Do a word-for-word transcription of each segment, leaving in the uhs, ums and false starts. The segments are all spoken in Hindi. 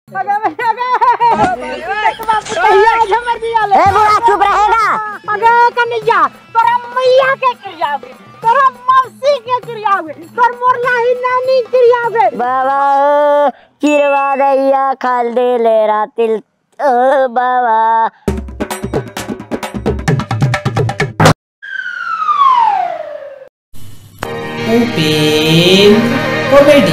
बुढ़ा चुप रहेगा। अगर कन्हैया तोरा मैया के चिड़ियावे, तोरा मौसी के चिड़ियावे, तोर मोरला ही नानी चिड़ियावे। बाबा चिरवा दैया खाल दे ले रातिल ओ बाबा। Upin Komedi.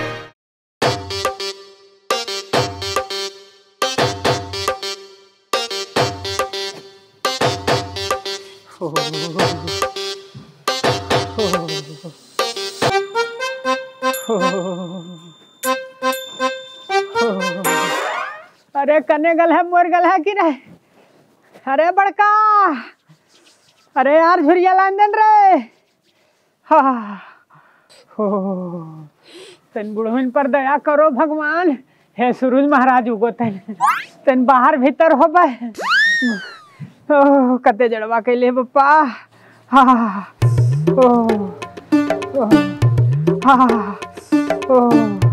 अरे कने गल है मोर गल है कि नहीं? अरे बड़का, अरे यार झुरिया लान देन रे। हाँ हो तन बुढ़वन पर दया करो भगवान। हे सूरज महाराज उगो तन तन बाहर भीतर हो बे। ओ कते जड़वा के ले बप्पा। हाँ ओ हाँ ओ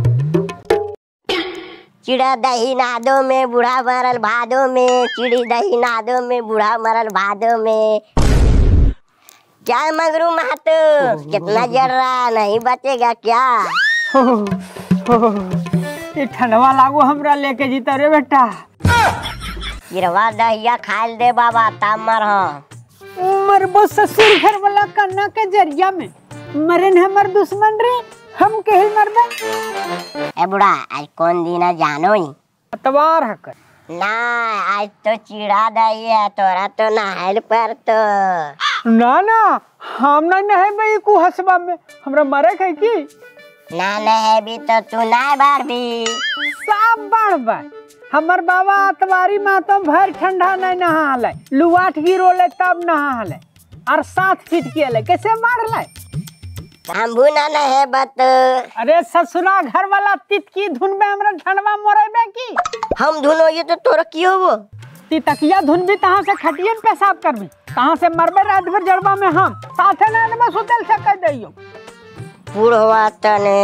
चिड़ा दही नादो में बूढ़ा मरल भादो में, चिड़ी दही नादो में बूढ़ा मरल भादो में। क्या मगरू महतो कितना जर रहा, नहीं बचेगा क्या? हो हो ये ठंडवा लागो हमरा लेके जीता रे बेटा। चिरवा दहिया खाल दे बाबा तब मर हो। मर बो ससुर घर वाला कन्ना के जरिया में मरन हमर दुश्मन रे, हम केहिल मरबे। ए बुढ़ा आज कौन दिन है जानो ही? अतवार हकर ना आज तो चिड़ा दही है, तोरा तो नहाइल पर तो ना ना हम ना नहे बई को हसबा में हमरा मरे है की ना नहे भी तो तू ना बाढ़ भी सब बाढ़ बा। हमर बाबा अतवारी माँ तो भर ठंडा नहीं नहा ले, लुआठ गिरो ले तब नहा ले और साथ फिट किया ले, कैसे मार ले? हम ना नहे बत। अरे ससुरा घर वाला तित की धुन में हमरा ठंडवा मोरेबे की हम धुन हो ये तो तोरा की होबो? ती तकिया धुन भी तहां से खटियन पेशाब करबी, कहां से मरबे रात भर जड़बा में हम साथे ना में सुतल से कह दइयो। बुढ़वा तने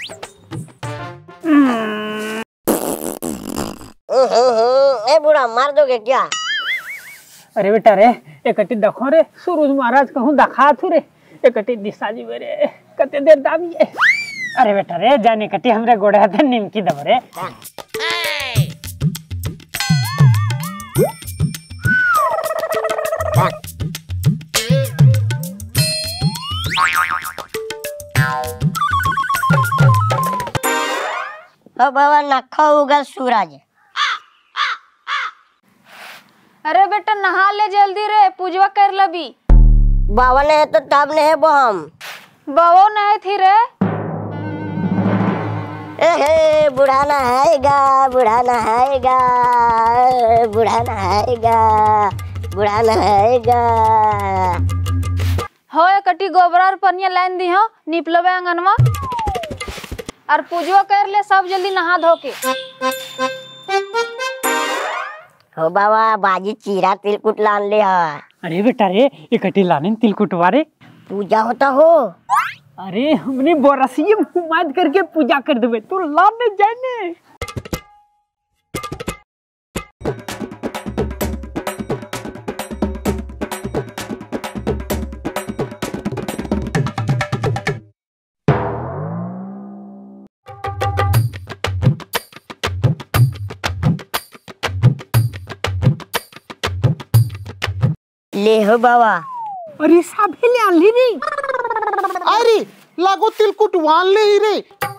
ए बुढ़ा मार दोगे क्या? अरे बेटा रे एकटी देखो रे सूरज महाराज कहूं दिखा थू रे, एकटी दिशा जी रे कते देर दाबिए। अरे बेटा रे जाने कटी हमरे गोड़े हाथ निमकी दब रे। ओ बाबा नखा उगल सूरज। अरे बेटा नहा ले जल्दी रे, पूजवा कर लबी। बाबा ने है तो तब ने है वो हम बाबो नहीं थी रे। ए बुढ़ा नहाएगा, बुढ़ा नहाएगा, बुढ़ा नहाएगा, बुढ़ा नहाएगा। हो कटी गोबरा और पनिया लाइन दी हो, निपलबे आंगनवा और पूजवा कर ले सब जल्दी नहा धो के। हो बाबा बाजी चीरा तिलकुट लान ले है। अरे बेटा रे एकटी लाने तिलकुटवा रे, पूजा होता हो। अरे हमने बोरसिए मुमाद करके पूजा कर देबे, तू लाने जाने। ले हो बाबा। अरे साबे ले आली रे। अरे लागो तिलकुट वान ले रे।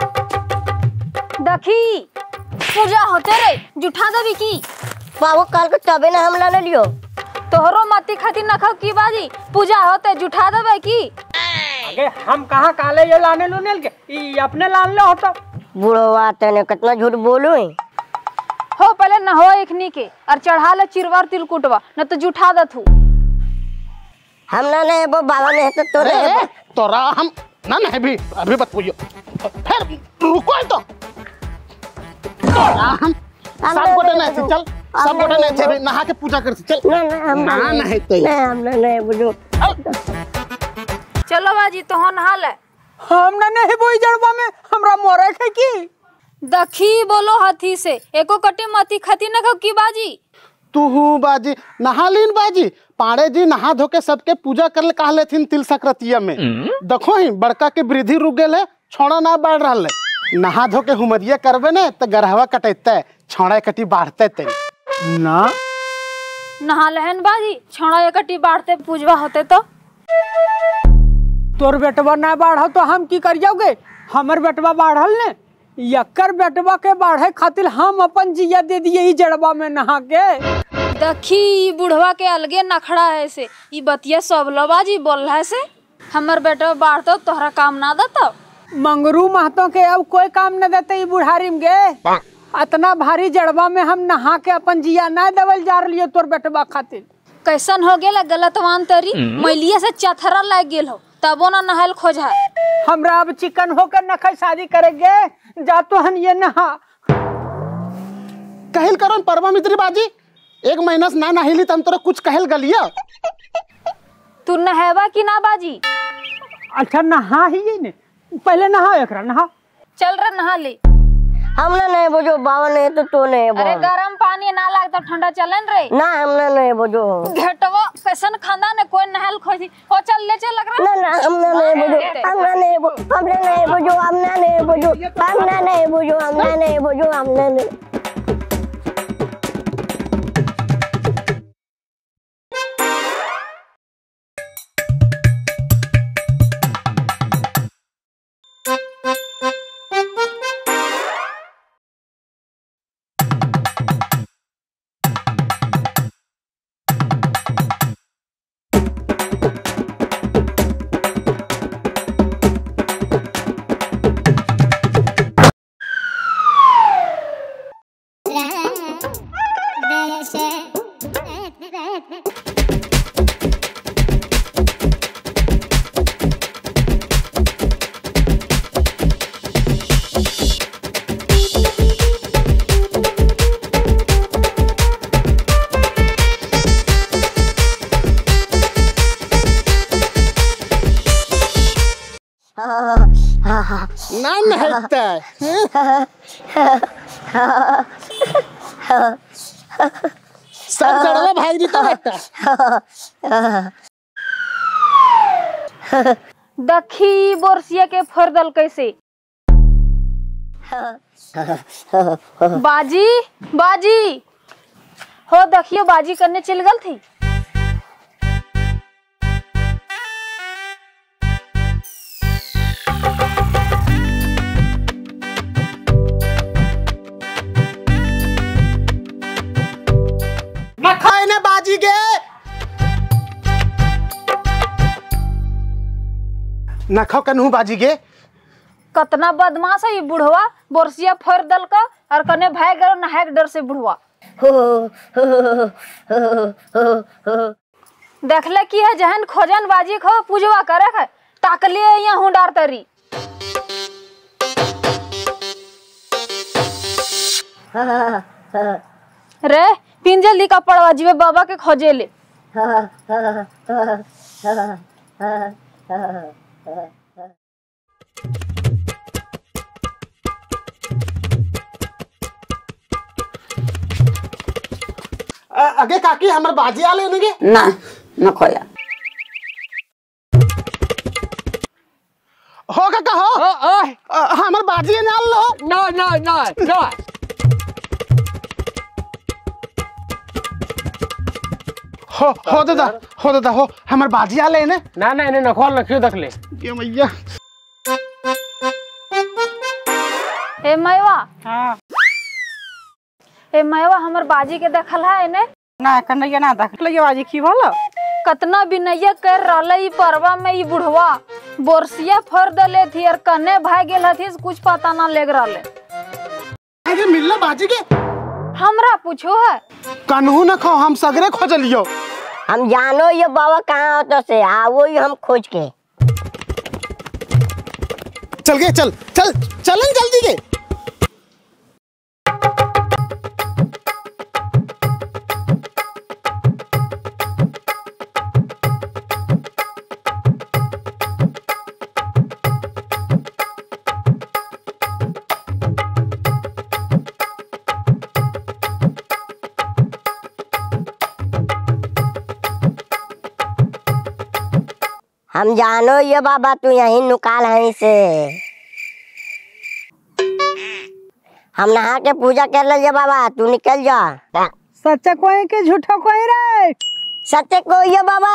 देखी पूजा होते रे, जुठा दबी की बाबू कल को तबे ना हम लाने लियो। तोहरो माती खातिर नखा की बाजी, पूजा होते जुठा दबे की। अगे हम कहाँ काले ये लाने लूनेल के ई अपने लान ले होता। बुढ़वा तने कितना झूठ बोलू हो, पहले नहो एकनी के और चढ़ा ले चिरवार तिलकुटवा, न तो जुठा दथू। हम ना नहीं वो बाबा ने तो तोरे ए, तोरा हम ना नहीं भी अभी बत पूजो फिर रुको तो तोरा हम सब गोटे नहीं चल, सब गोटे नहीं थे नहा के पूजा कर चल। ना ना हम ना नहीं तो ना हम ना नहीं बुझो। चलो बाजी तो हो नहा ले। हम ना नहीं बोई जड़वा में हमरा मोरे है की दखी बोलो हाथी से एको कटी मती खती न की बाजी। तू हूँ बाजी नहा लीन बाजी। पाड़े जी नहा धो के सबके पूजा कर ले कहा लेथिन तिल संक्रांतिया में। देखो ही बड़का के वृद्धि रुक गए छोड़ा ना बढ़ रहा है। नहा धो के हुमरिया करबे ने तो गरहवा कटेते छोड़ा कटी बाढ़ते ते ना नहा लहन बाजी छोड़ा एकटी बाढ़ते पूजवा होते तो तोर बेटवा ना बाढ़ तो हम की कर जाओगे। हमर बेटवा बाढ़ल ने यकर बेटवा के बाढ़े खातिर हम अपन जिया दे दिए ही जड़वा में नहा के। दखी बुढ़वा के अलगे नखड़ा है से ई बतिया सब लबाजी बोल है से हमर बेटा बाढ़तो तोहरा काम ना देता। मंगरू महतो के अब कोई काम न देते ई बुढ़ारी में गे। इतना भारी जड़वा में हम नहा के अपन जिया ना देवल जा रही तोर बेटवा खातिर। कैसन हो गेला गलतवान तरी मैलिया से चथरा लग गेल हो तबो ना नहल खोजा। हमरा अब चिकन होकर नखा शादी करेंगे जा तो हम ये नहा कहल करो परवा मित्री बाजी। एक महीना से ना नहिली तम तोरा कुछ कहल गलिया। तू नहेवा की ना बाजी। अच्छा नहा ही ये ने पहले नहा एकरा नहा चल रे नहा ले। हमने नहीं बुझो बाबा नहीं तो तू नहीं बोल। अरे गरम पानी ना लागता ठंडा चलन रे ना हमने नहीं बुझो। घेटवा कैसन खाना ने कोई नहल खोजी हो चल ले चल लग रहा। ना ना हमने नहीं बुझो हमने नहीं बुझो हमने नहीं बुझो हमने नहीं बुझो हमने नहीं बुझो हमने नहीं बुझो हमने नहीं। ना नहता सब जड़वा भाई जी तो बेटा। दखी बोरसिया के फरदल कैसे बाजी बाजी हो दखियो बाजी करने चल गल थी। खाने बाजी के न खाओ कन्हू बाजी के। कतना बदमाश है ये बुढ़वा बोरसिया फर दल का और कने भाग गलो नहाए के डर से बुढ़वा। देखले की है जहन खोजन बाजी खो पूजवा करे है ताकले यहाँ हूँ डार तरी। रे पिन जल्दी कपड़वा जीवे बाबा के खोजे ले। आगे काकी हमर बाजी आ लेने के ना न खोया हो का हो हमर बाजी ना लो। ना ना ना ना हो हो दादा हो दादा हो हमर बाजी आ लेने। ना ना इन्हें नखवाल नखियो देख ले ये मैया ए मैवा हाँ ए मैवा हमर बाजी के देखल है इने ना कन्हैया ना देख ले बाजी की भला कतना बिनैया कर रहले ई परवा में ई बुढ़वा बोरसिया फर दले थी और कने भाग गेल हथी कुछ पता ना लेग रहले। आगे मिलना बाजी के हमरा पूछो है कन्हू न खाओ हम सगरे खोजलियो। हम जानो ये बाबा कहाँ होता से आवो ही हम खोज के चल गए चल चल चलें जल्दी के। हम जानो ये बाबा तू यहीं निकाल है से। हम नहा के पूजा कर ले बाबा, तू निकल जा। सच्चा कोई के झूठा कोई रे? सत्य को ये बाबा।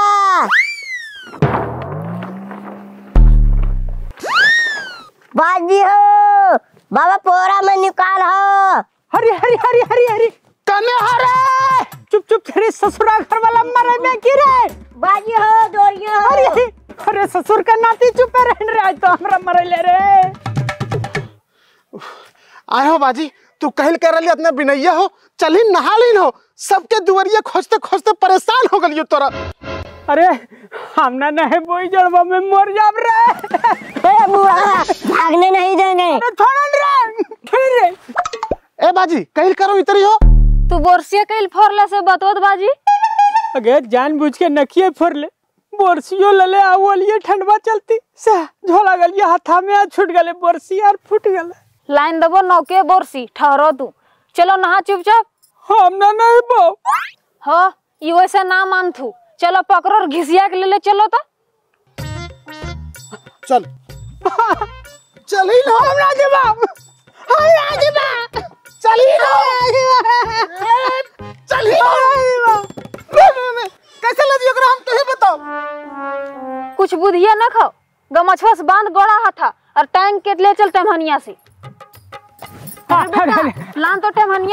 बाजी हो बाबा, पोरा में निकाल हो। हरी हरी हरी हरी हरी कने हरे चुप चुप, तेरे ससुरा घर वाला मरे में की रे? बाजी हो डोरिया हो। अरे अरे ससुर का नाती चुप रहन रे, आज तो हमरा मरे ले रे। आए हो बाजी, तू कहल कर रही अपने बिनैया हो, चली नहा लीन हो। सबके दुवरिया खोजते खोजते परेशान हो गलियो तोरा। अरे हमना नहीं बोई जड़वा में मर जाब रे। ए बुआ, भागने नहीं देंगे। अरे थोड़ा रे थोड़ा रे। ए बाजी कहल करो इतरी हो। तू बोरसिया कइल फोरला से बतवत बाजी। अगे जानबूझ के नखिए फोर ले, बोरसियो लले आवलिए ठंडवा चलती से झोला गलिए हाथा में आ छूट गले बोरसी और फूट गले। लाइन दबो नौके बोरसी, ठहरो तू। चलो नहा चुपचाप। हमना नहीं बो। हो ई वैसे ना मान थू। चलो पकड़ो और घिसिया के ले ले चलो तो। चल चली लो हमरा देबा हमरा देबा चली लो चली लो। कैसे लदी ओकरा हम तुहे बताओ। कुछ बुधिया न खाओ, गमछवा से बांध गोड़ा हाथा और टांग के ले चलते हनिया से। लान तो टेमनिया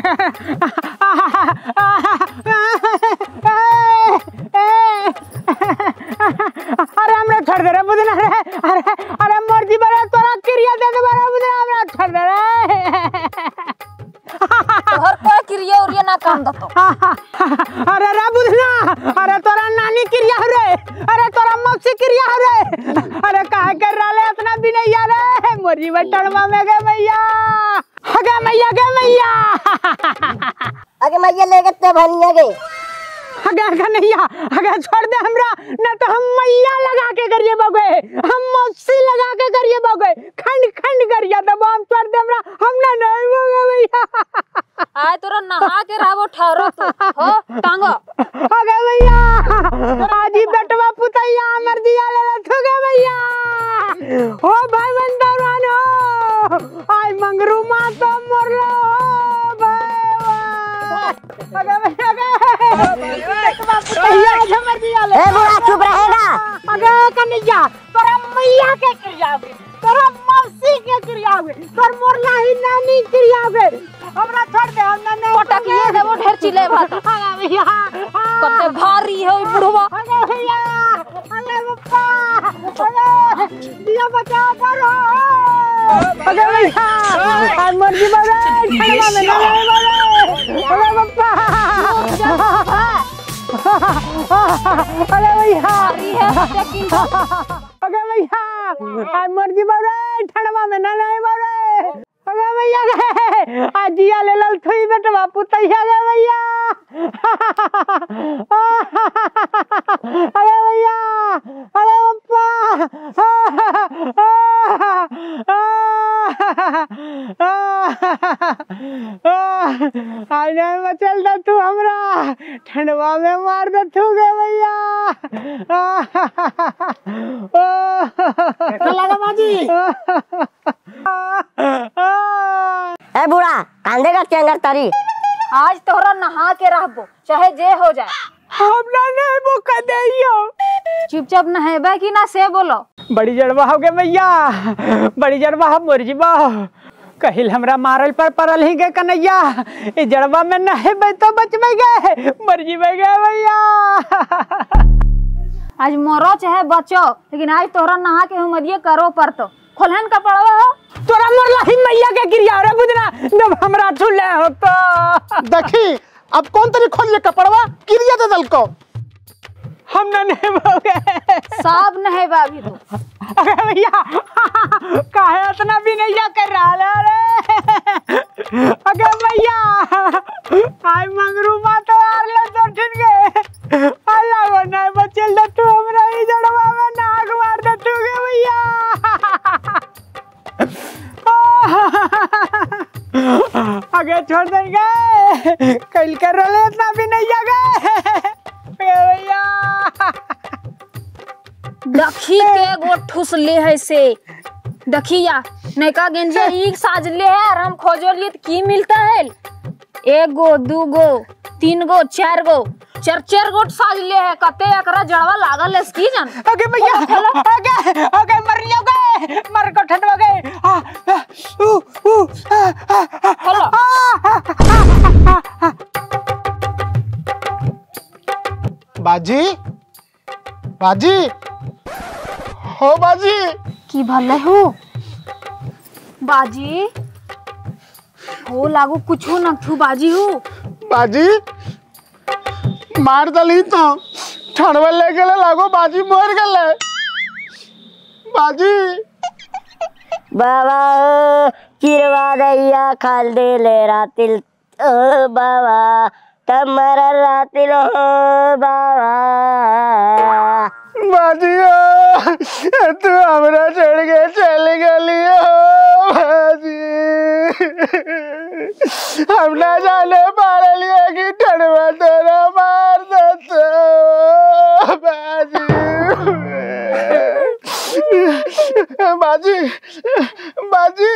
अरे हमरा छोड़ दे रे बुदना रे। अरे अरे मर्जी बरे तोरा क्रिया दे दे बरे बुदना, हमरा छोड़ दे रे। तोहर कोई क्रिया उरिया ना काम दतो। अरे रे बुदना, अरे तोरा नानी क्रिया रे, अरे तोरा मौसी क्रिया रे। अरे काहे कर रहले इतना बिनैया रे? मर्जी बटड़वा में गे मैया, अगे मैया गे मैया, अगे मैया ले गए भनिया गे। अगे अगे नैया, अगे छोड़ दे हमरा, न तो हम मैया लगा के करिए बगे, हम मौसी लगा के करिए बगे, खंड खंड करिए तब हम छोड़ दे हमरा, हम ना नहीं बगे मैया। आय तोरा नहा के रहबो, ठहरो तू। हो टांगो। अगे मैया, आज ही बेटवा पुतैया हमर दिया ले ले थगे मैया। हो भाई बंदरवान हो, आई मंगरू मां तो मरलो भाई। अगे मैया बेटवा पुतैया हमर दिया ले। ए बुआ चुप रहेगा। अगे कन्हैया, तोरा मैया के क्रियावे, तोरा मौसी के क्रियावे, तोर मोरला ही नानी क्रियावे। हमरा छोड़ दे, हम ना नहीं पटकिए देबो ढेर चिले भात। अगे भैया कते भारी है ई बुढ़वा। अगे भैया, अगे पप्पा, अगे दिया बचा करो। अगे भैया, आज मर्जी बगे ठंडवा में ना नहीं बगे। अगे पप्पा, अगे भैया, अगे भैया, आज मर्जी बगे ठंडवा में ना नहीं बगे। अगे भैया, आज दिया ले लल थई बेटवा पुतैया गे भैया। अरे भैया, अरे पप्पा, आज नहीं बचल दा तू हमरा, ठंडवा में मार दे तू गे भैया। कैसा लगा बाजी? ए बुढ़ा, कांदे का चेंगर तरी। आज तोहरा नहा के रहबो, चाहे जे हो जाए। हमरा नहीं बुका देइयो। चुपचाप नहेबे कि ना से बोलो। बड़ी जड़वा हो गे मैया, बड़ी जड़वा हो मोर जीवा। कहिल हमरा मारल पर परल ही गे कन्हैया, ए जड़वा में नहेबे तो बचबे गे, मर जीबे गे मैया। आज मरो चाहे बचो, लेकिन आज तोहरा नहा के हुमदिये करो परतो। खोलहन का पड़वा हो। तोरा मोरला ही मैया के क्रिया रे बुदना, जब हमरा छुले हो तो। देखी अब कौन तरी खोलिए कपड़वा क्रिया दे दल को। हम ना नहीं बोगे। सब नहेबा अभी तो। अरे भैया, काहे इतना भी नहीं कर रहा रे। अगे भैया, आई मंगरू मा तो आर ले तो ठिन गए। अल्लाह को नहीं बचल दे तू हमरा ई जड़वा में नाक मार दे तू गे भैया। आगे छोड़ देंगे, कल कर रहे इतना भी नहीं आगे भैया। दखी के गो ठुसले है से दखिया नैका गेंजिया एक साजले है और हम खोजलिए तो की मिलता है एक गो दू गो तीन गो चार गो चार चार गो साजले है कते एकरा जड़वा लागल है की जान ओके भैया ओके ओके मर लियोगे मर को ठंडवा गए आ ऊ ऊ हेलो बाजी बाजी हो बाजी की भले हो बाजी हो लागू कुछ हो न थू बाजी हो बाजी मार दली तो ठणवे ले गेले लागो बाजी मर गेले बाजी बाबा चिरवा दैया खाल दे ले रातिल ओ बाबा तमरा रातिल हो बाबा बाजी तू हमरा छोड़ के चली गली हो बाजी हम ना जाने पा लिया कि ठंडवा तोरा मार दो बाजी बाजी बाजी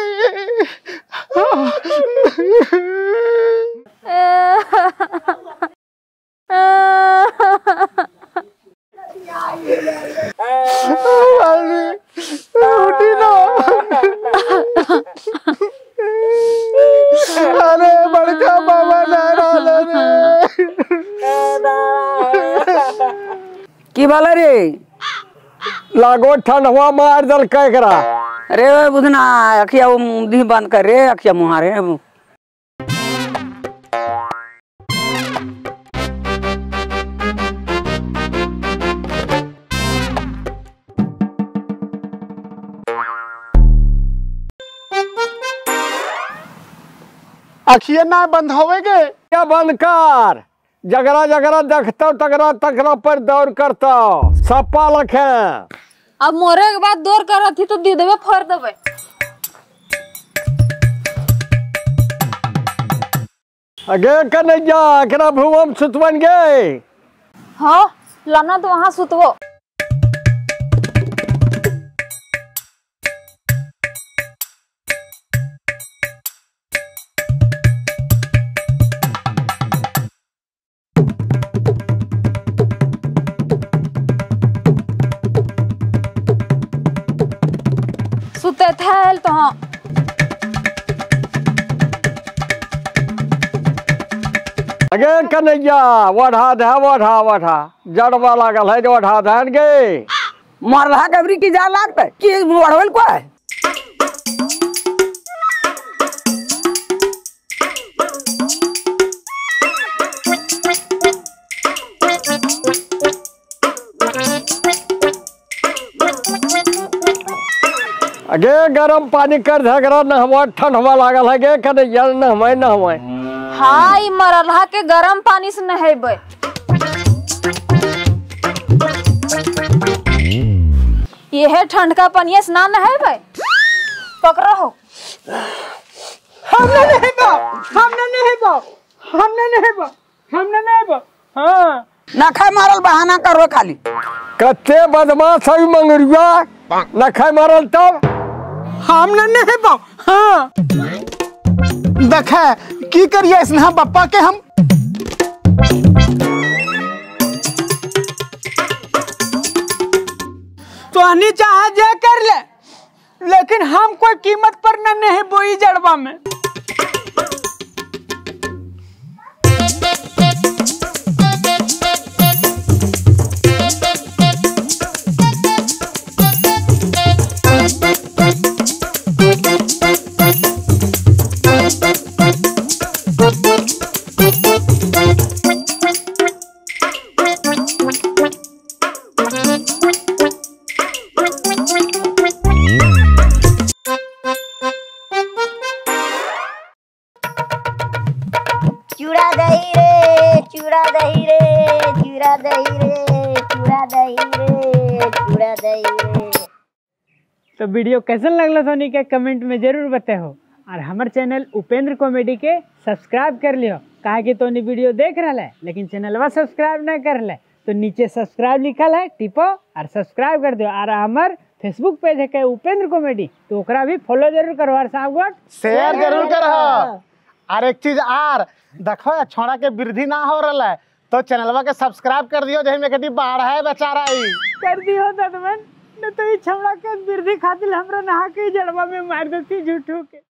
उठी ना अरे बड़का बाबा नाराज की बाला रे लागो ठंडवा मार दल कह करा अरे बुधना अखिया वो मुंह बंद कर रे अखिया मुहारे अखिया ना बंद होवेगे क्या बंद कर जगरा जगरा देखता तगरा तकरा पर दौड़ करता सप्पा लखे अब मोरे के बाद दौड़ कर थी तो दे देवे फोड़ देवे अगे कन्हैया एकरा भूम सुतवन गए हाँ लाना तो वहाँ सुतवो सुते थे तो हाँ अगे कन्हैया वढ़ा दे वढ़ा वढ़ा जड़वा लागल है जो वढ़ा धन गे मरला कबरी की जा लागता कि बढ़वल को है अगे गरम पानी कर झगड़ा नहवा ठंडवा लागल है गे कन्हैया नहवाई नहवाई हाँ ई मरलहा के गरम पानी से नहेबे ये ठंड का पानी से ना नहेबे पकड़ो हो हमने नहीं बा हमने नहीं बा हमने नहीं बा हमने नहीं बा हाँ ना खाए मारल बहाना करो खाली कत्ते बदमाश है मंगरुआ न खाए मारल तब हमने नहीं बा हाँ देखे की करिए इसने पप्पा के हम तो हनी चाहे जे कर ले लेकिन हम कोई कीमत पर न नहीं बोई जड़वा में चूड़ा दही रे चूड़ा दही रे चूड़ा दही रे चूड़ा दही रे चूड़ा दही रे। तो वीडियो कैसा लगला सोनी के कमेंट में जरूर बताओ और हमारे चैनल उपेंद्र कॉमेडी के सब्सक्राइब कर लियो काहे कि तोनी वीडियो देख रहा है लेकिन चैनलवा सब्सक्राइब नहीं कर ले तो नीचे सब्सक्राइब लिखल है, टिपो और सब्सक्राइब कर दो। और हमार फेसबुक पेज है के उपेंद्र कॉमेडी, तो ओकरा भी फॉलो जरूर करो और साहब गोट शेयर जरूर करो। और एक चीज आर देखो, छोड़ा के वृद्धि ना हो रहा है तो चैनलवा के सब्सक्राइब कर दियो, जही में कटी बाढ़ है बेचारा ही कर दियो ददमन, न तो ये छमड़ा के वृद्धि खातिर हमरा नहा के जड़वा में मार देती झूठो के।